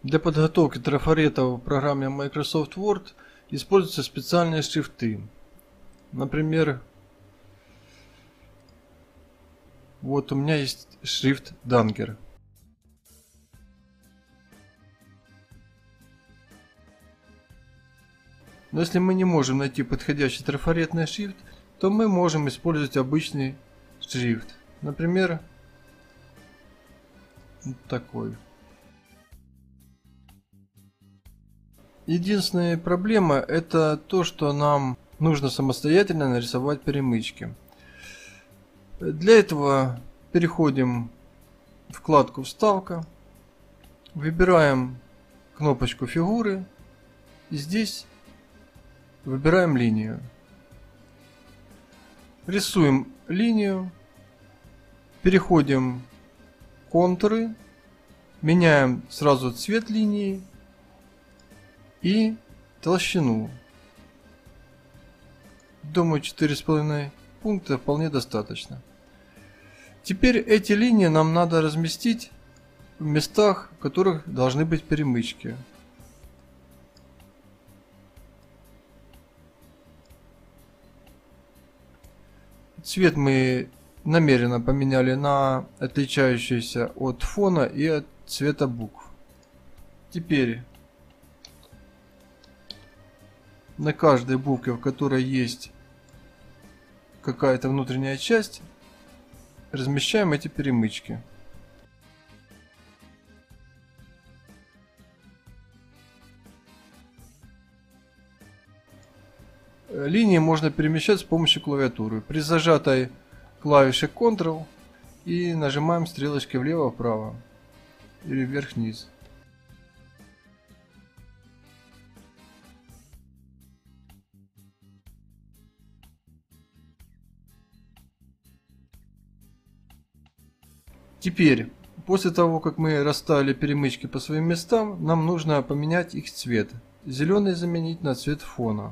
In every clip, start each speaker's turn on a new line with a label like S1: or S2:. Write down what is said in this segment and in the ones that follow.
S1: Для подготовки трафаретов в программе Microsoft Word используются специальные шрифты. Например, вот у меня есть шрифт Danger. Но если мы не можем найти подходящий трафаретный шрифт, то мы можем использовать обычный шрифт. Например, вот такой. Единственная проблема — это то, что нам нужно самостоятельно нарисовать перемычки. Для этого переходим в вкладку «Вставка», выбираем кнопочку «Фигуры» и здесь выбираем линию. Рисуем линию, переходим в контуры, меняем сразу цвет линии и толщину. Думаю, 4,5 пункта вполне достаточно. Теперь эти линии нам надо разместить в местах, в которых должны быть перемычки. Цвет мы намеренно поменяли на отличающийся от фона и от цвета букв. Теперь на каждой букве, в которой есть какая-то внутренняя часть, размещаем эти перемычки. Линии можно перемещать с помощью клавиатуры. При зажатой клавише Ctrl и нажимаем стрелочкой влево-вправо или вверх-вниз. Теперь, после того, как мы расставили перемычки по своим местам, нам нужно поменять их цвет. Зеленый заменить на цвет фона.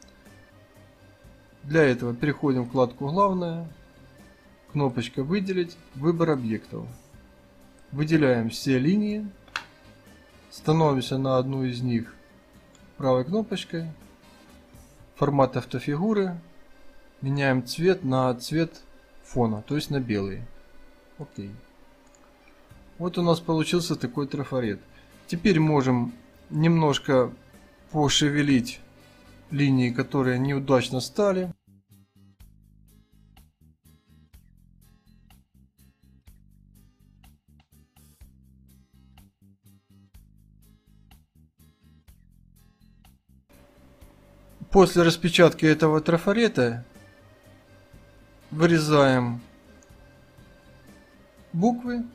S1: Для этого переходим в вкладку «Главное», кнопочка «Выделить», выбор объектов. Выделяем все линии, становимся на одну из них правой кнопочкой, формат автофигуры, меняем цвет на цвет фона, то есть на белый. Окей. Вот у нас получился такой трафарет. Теперь можем немножко пошевелить линии, которые неудачно стали. После распечатки этого трафарета вырезаем буквы.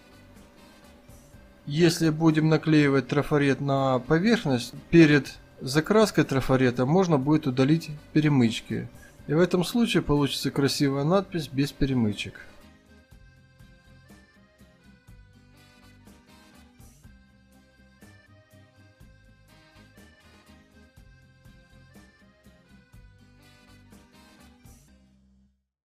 S1: Если будем наклеивать трафарет на поверхность, перед закраской трафарета можно будет удалить перемычки. И в этом случае получится красивая надпись без перемычек.